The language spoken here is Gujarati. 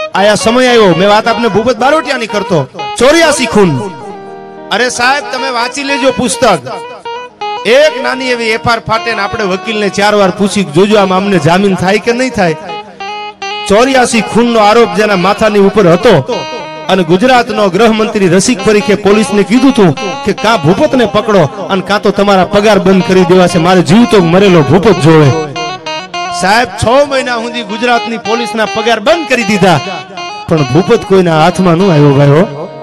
આયા સમય આવ્યો, મેં વાત આપને ભૂપત બારોટિયાની કરતો, 84 ખૂન. અરે સાહેબ તમે વાંચી લેજો પુસ્તક. એક નાની એવી એફઆર ફાટે ને આપણે વકીલને 4 વાર પૂછી જોજો આમાં અમને જામીન થાય કે નહીં થાય. 84 ખૂનનો આરોપ જેના માથાની ઉપર હતો અને ગુજરાતનો ગૃહમંત્રી રસિક પરીખે પોલીસને કીધું હતું કે કાં ભૂપતને પકડો અને કાં તો તમારા પગાર બંધ કરી દેવા છે, મારે જીવતો મરેલો ભૂપત જોવે. સાહેબ 6 મહિના સુધી ગુજરાતની પોલીસના પગાર બંધ કરી દીધા, પણ ભૂપત કોઈના હાથમાં ન આવ્યો ભાઈઓ.